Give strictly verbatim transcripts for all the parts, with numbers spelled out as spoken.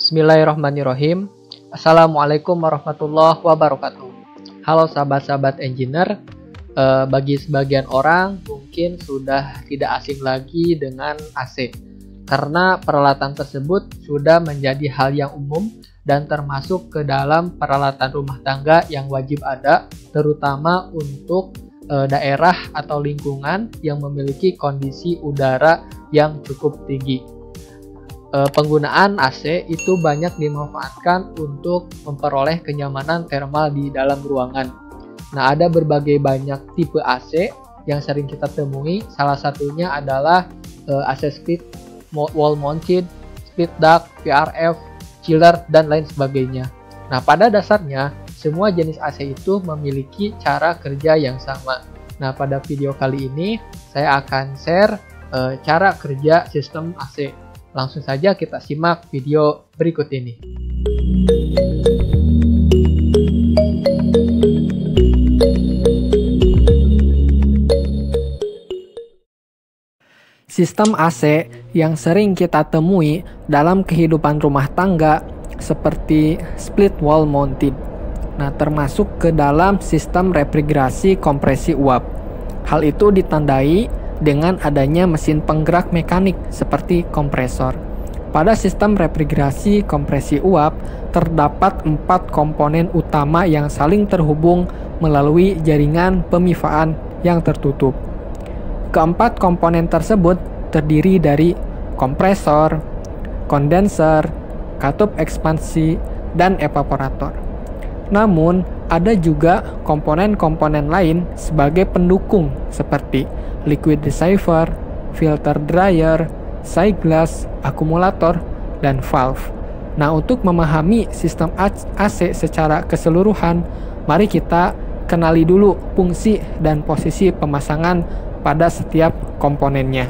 Bismillahirrahmanirrahim. Assalamualaikum warahmatullahi wabarakatuh. Halo sahabat-sahabat engineer. E, bagi sebagian orang mungkin sudah tidak asing lagi dengan A C, karena peralatan tersebut sudah menjadi hal yang umum dan termasuk ke dalam peralatan rumah tangga yang wajib ada, terutama untuk e, daerah atau lingkungan yang memiliki kondisi udara yang cukup tinggi. Penggunaan A C itu banyak dimanfaatkan untuk memperoleh kenyamanan termal di dalam ruangan. Nah, ada berbagai banyak tipe A C yang sering kita temui. Salah satunya adalah A C split, wall mounted, split duct, V R F, chiller, dan lain sebagainya. Nah, pada dasarnya semua jenis A C itu memiliki cara kerja yang sama. Nah, pada video kali ini saya akan share uh, cara kerja sistem A C. Langsung saja kita simak video berikut ini. Sistem A C yang sering kita temui dalam kehidupan rumah tangga seperti split wall mounted. Nah, termasuk ke dalam sistem refrigerasi kompresi uap. Hal itu ditandai dengan adanya mesin penggerak mekanik seperti kompresor. Pada sistem refrigerasi kompresi uap, terdapat empat komponen utama yang saling terhubung melalui jaringan pemifaan yang tertutup. Keempat komponen tersebut terdiri dari kompresor, kondenser, katup ekspansi, dan evaporator. Namun, ada juga komponen-komponen lain sebagai pendukung seperti liquid receiver, filter dryer, side glass, akumulator, dan valve. Nah, untuk memahami sistem A C secara keseluruhan, mari kita kenali dulu fungsi dan posisi pemasangan pada setiap komponennya.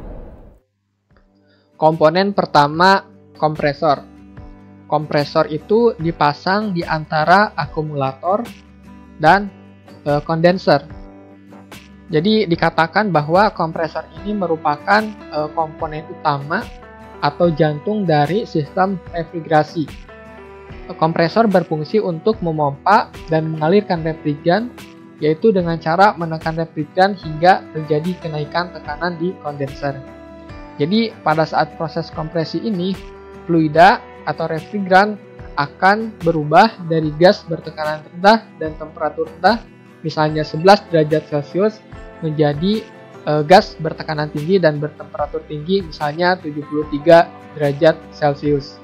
Komponen pertama, kompresor. Kompresor itu dipasang di antara akumulator dan e, kondenser. Jadi dikatakan bahwa kompresor ini merupakan e, komponen utama atau jantung dari sistem refrigerasi. Kompresor berfungsi untuk memompa dan mengalirkan refrigeran, yaitu dengan cara menekan refrigeran hingga terjadi kenaikan tekanan di kondenser. Jadi pada saat proses kompresi ini, fluida atau refrigeran akan berubah dari gas bertekanan rendah dan temperatur rendah, misalnya sebelas derajat Celcius, menjadi e, gas bertekanan tinggi dan bertemperatur tinggi, misalnya tujuh puluh tiga derajat Celcius.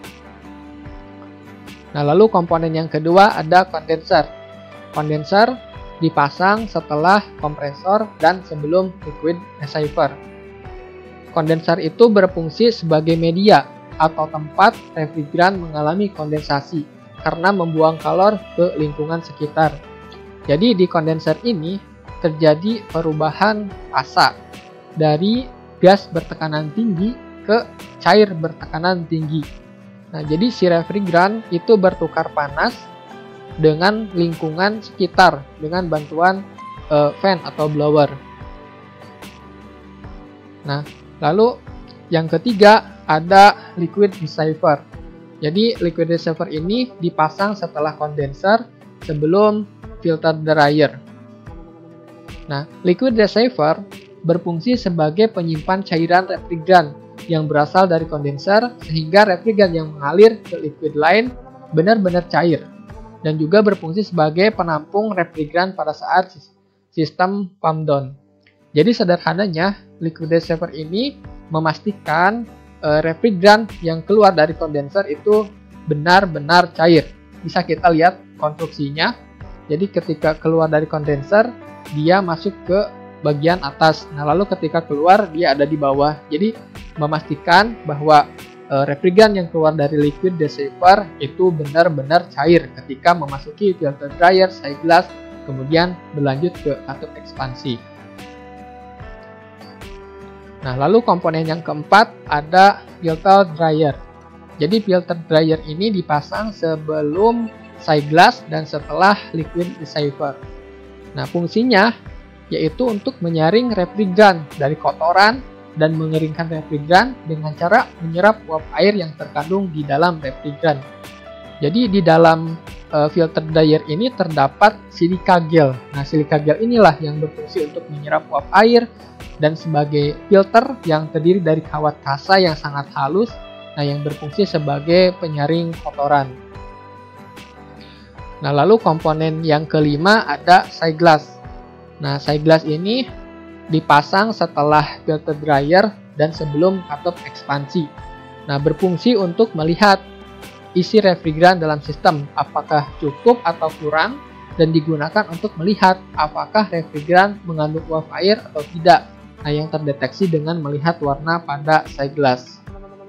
Nah, lalu komponen yang kedua ada kondenser. Kondenser dipasang setelah kompresor dan sebelum liquid receiver. Kondenser itu berfungsi sebagai media atau tempat refrigeran mengalami kondensasi karena membuang kalor ke lingkungan sekitar. Jadi di kondenser ini terjadi perubahan fasa dari gas bertekanan tinggi ke cair bertekanan tinggi. Nah, jadi si refrigeran itu bertukar panas dengan lingkungan sekitar dengan bantuan uh, fan atau blower. Nah, lalu yang ketiga ada liquid receiver. Jadi liquid receiver ini dipasang setelah kondenser sebelum filter dryer. Nah, liquid receiver berfungsi sebagai penyimpan cairan refrigeran yang berasal dari kondenser sehingga refrigeran yang mengalir ke liquid lain benar-benar cair, dan juga berfungsi sebagai penampung refrigeran pada saat sistem pump down. Jadi sederhananya, liquid receiver ini memastikan uh, refrigeran yang keluar dari kondenser itu benar-benar cair. Bisa kita lihat konstruksinya. Jadi ketika keluar dari kondenser, dia masuk ke bagian atas. Nah, lalu ketika keluar, dia ada di bawah. Jadi memastikan bahwa uh, refrigeran yang keluar dari liquid receiver itu benar-benar cair ketika memasuki filter dryer, side glass, kemudian berlanjut ke katup ekspansi. Nah, lalu komponen yang keempat ada filter dryer. Jadi filter dryer ini dipasang sebelum side glass dan setelah liquid receiver. Nah, fungsinya yaitu untuk menyaring refrigeran dari kotoran dan mengeringkan refrigeran dengan cara menyerap uap air yang terkandung di dalam refrigeran. Jadi di dalam uh, filter dryer ini terdapat silika gel. Nah, silika gel inilah yang berfungsi untuk menyerap uap air dan sebagai filter yang terdiri dari kawat kasa yang sangat halus, nah yang berfungsi sebagai penyaring kotoran. Nah, lalu komponen yang kelima ada side glass. Nah, side glass ini dipasang setelah filter dryer dan sebelum katup ekspansi. Nah, berfungsi untuk melihat isi refrigeran dalam sistem apakah cukup atau kurang, dan digunakan untuk melihat apakah refrigeran mengandung uap air atau tidak. Nah, yang terdeteksi dengan melihat warna pada side glass.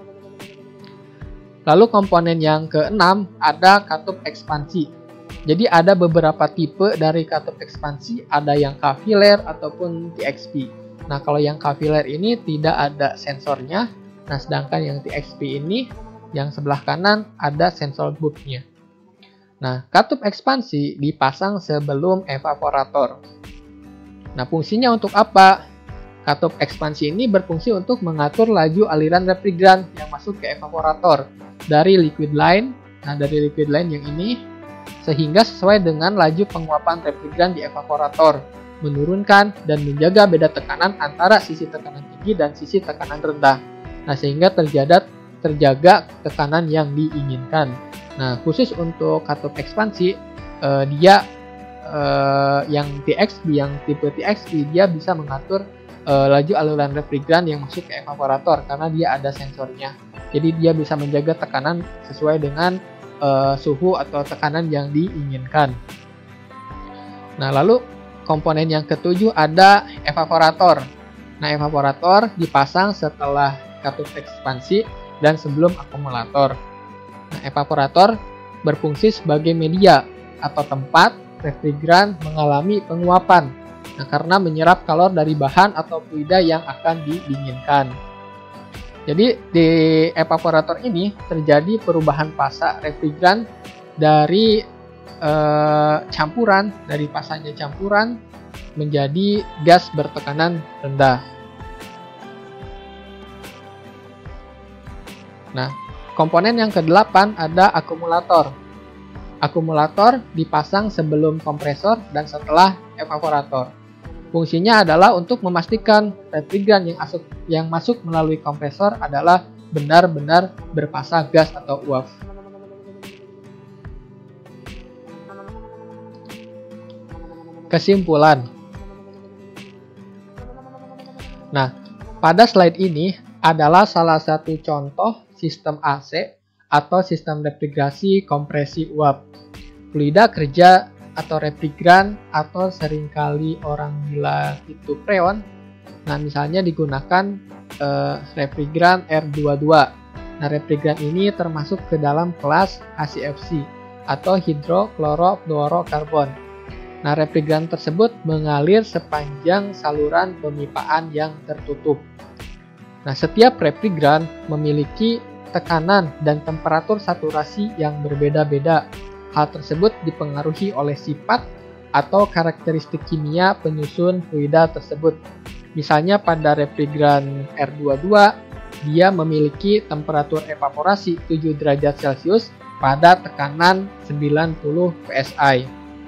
Lalu komponen yang keenam ada katup ekspansi. Jadi ada beberapa tipe dari katup ekspansi, ada yang K-filler ataupun T X P. Nah, kalau yang K-filler ini tidak ada sensornya. Nah, sedangkan yang T X P ini yang sebelah kanan ada sensor bulbnya. Nah, katup ekspansi dipasang sebelum evaporator. Nah, fungsinya untuk apa? Katup ekspansi ini berfungsi untuk mengatur laju aliran refrigeran yang masuk ke evaporator dari liquid line, nah dari liquid line yang ini, sehingga sesuai dengan laju penguapan refrigeran di evaporator, menurunkan dan menjaga beda tekanan antara sisi tekanan tinggi dan sisi tekanan rendah. Nah, sehingga terjaga terjaga tekanan yang diinginkan. Nah, khusus untuk katup ekspansi, eh, dia eh, yang T X P, yang tipe T X P, dia bisa mengatur eh, laju aliran refrigeran yang masuk ke evaporator karena dia ada sensornya. Jadi dia bisa menjaga tekanan sesuai dengan eh, suhu atau tekanan yang diinginkan. Nah, lalu komponen yang ketujuh ada evaporator. Nah, evaporator dipasang setelah katup ekspansi dan sebelum akumulator. Nah, evaporator berfungsi sebagai media atau tempat refrigeran mengalami penguapan. Nah, karena menyerap kalor dari bahan atau fluida yang akan didinginkan. Jadi di evaporator ini terjadi perubahan fasa refrigeran dari eh, campuran, dari fasanya campuran menjadi gas bertekanan rendah. Nah, komponen yang kedelapan ada akumulator. Akumulator dipasang sebelum kompresor dan setelah evaporator. Fungsinya adalah untuk memastikan refrigeran yang masuk, yang masuk melalui kompresor adalah benar-benar berfasa gas atau uap. Kesimpulan. Nah, pada slide ini adalah salah satu contoh sistem A C atau sistem refrigerasi kompresi uap. Fluida kerja atau refrigeran atau seringkali orang bilang itu freon. Nah, misalnya digunakan eh, refrigeran R dua puluh dua. Nah, refrigeran ini termasuk ke dalam kelas H C F C atau hidroklorofluorokarbon. Nah, refrigeran tersebut mengalir sepanjang saluran pemipaan yang tertutup. Nah, setiap refrigeran memiliki tekanan dan temperatur saturasi yang berbeda-beda. Hal tersebut dipengaruhi oleh sifat atau karakteristik kimia penyusun fluida tersebut. Misalnya pada refrigeran R dua puluh dua, dia memiliki temperatur evaporasi tujuh derajat Celcius pada tekanan sembilan puluh P S I.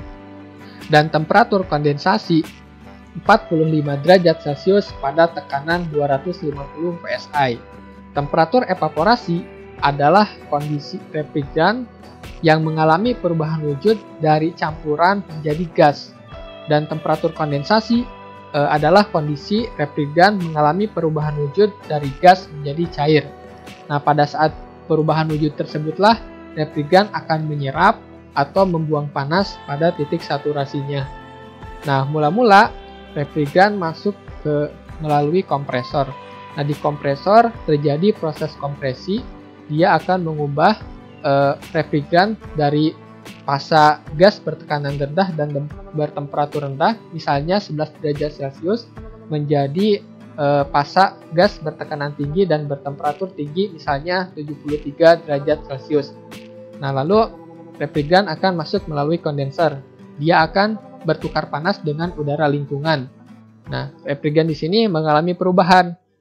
Dan temperatur kondensasi empat puluh lima derajat Celcius pada tekanan dua ratus lima puluh P S I. Temperatur evaporasi adalah kondisi refrigeran yang mengalami perubahan wujud dari campuran menjadi gas. Dan temperatur kondensasi e, adalah kondisi refrigeran mengalami perubahan wujud dari gas menjadi cair. Nah, pada saat perubahan wujud tersebutlah refrigeran akan menyerap atau membuang panas pada titik saturasinya. Nah, mula-mula refrigeran masuk ke melalui kompresor. Nah, di kompresor terjadi proses kompresi, dia akan mengubah e, refrigeran dari fasa gas bertekanan rendah dan bertemperatur rendah, misalnya sebelas derajat Celcius, menjadi e, fasa gas bertekanan tinggi dan bertemperatur tinggi, misalnya tujuh puluh tiga derajat Celcius. Nah, lalu refrigeran akan masuk melalui kondenser. Dia akan bertukar panas dengan udara lingkungan. Nah, refrigeran di sini mengalami perubahan.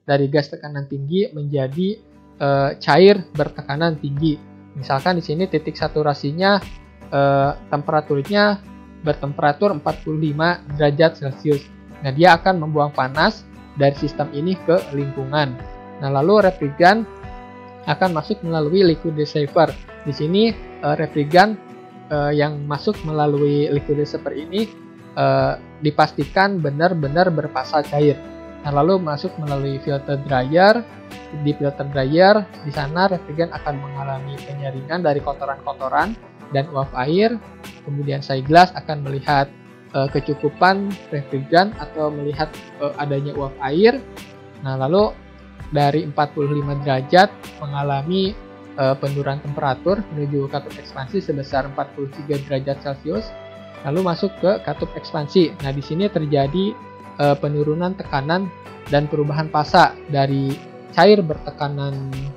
dari gas tekanan tinggi menjadi e, cair bertekanan tinggi. Misalkan di sini titik saturasinya e, temperaturnya bertemperatur empat puluh lima derajat Celcius. Nah, dia akan membuang panas dari sistem ini ke lingkungan. Nah, lalu refrigerant akan masuk melalui liquid receiver. Di sini e, refrigerant e, yang masuk melalui liquid receiver ini e, dipastikan benar-benar berfasa cair. Nah, lalu masuk melalui filter dryer. Di filter dryer, di sana refrigerant akan mengalami penyaringan dari kotoran-kotoran dan uap air. Kemudian Sightglass akan melihat e, kecukupan refrigerant atau melihat e, adanya uap air. Nah, lalu dari empat puluh lima derajat mengalami e, penurunan temperatur menuju katup ekspansi sebesar empat puluh tiga derajat Celcius. Lalu masuk ke katup ekspansi. Nah, di sini terjadi Uh, penurunan tekanan dan perubahan fasa dari cair bertekanan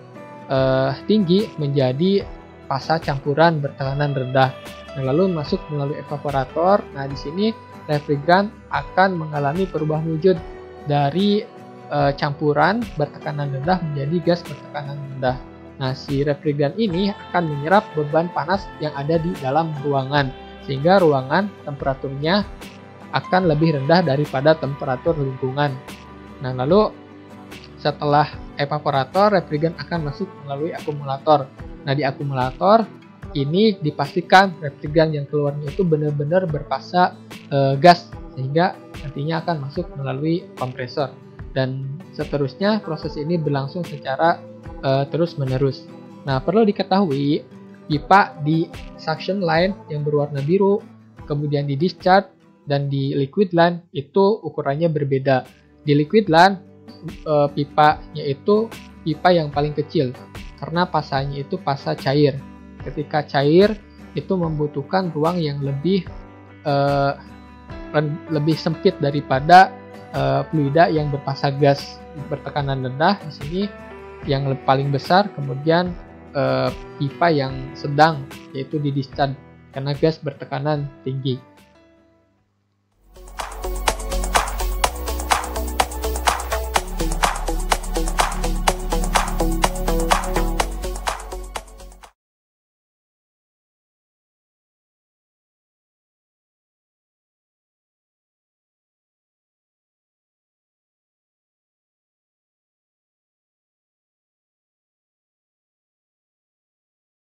uh, tinggi menjadi fasa campuran bertekanan rendah. Nah, lalu masuk melalui evaporator. Nah, di sini refrigerant akan mengalami perubahan wujud dari uh, campuran bertekanan rendah menjadi gas bertekanan rendah. Nah, si refrigerant ini akan menyerap beban panas yang ada di dalam ruangan, sehingga ruangan temperaturnya akan lebih rendah daripada temperatur lingkungan. Nah, lalu setelah evaporator, refrigerant akan masuk melalui akumulator. Nah, di akumulator ini dipastikan refrigerant yang keluarnya itu benar-benar berfasa e, gas, sehingga nantinya akan masuk melalui kompresor. Dan seterusnya proses ini berlangsung secara e, terus-menerus. Nah, perlu diketahui pipa di suction line yang berwarna biru, kemudian di discharge dan di liquid line itu ukurannya berbeda. Di liquid line e, pipanya itu pipa yang paling kecil karena pasanya itu pasa cair. Ketika cair itu membutuhkan ruang yang lebih e, lebih sempit daripada e, fluida yang berpasa gas bertekanan rendah. Di sini yang paling besar, kemudian e, pipa yang sedang yaitu di discharge karena gas bertekanan tinggi.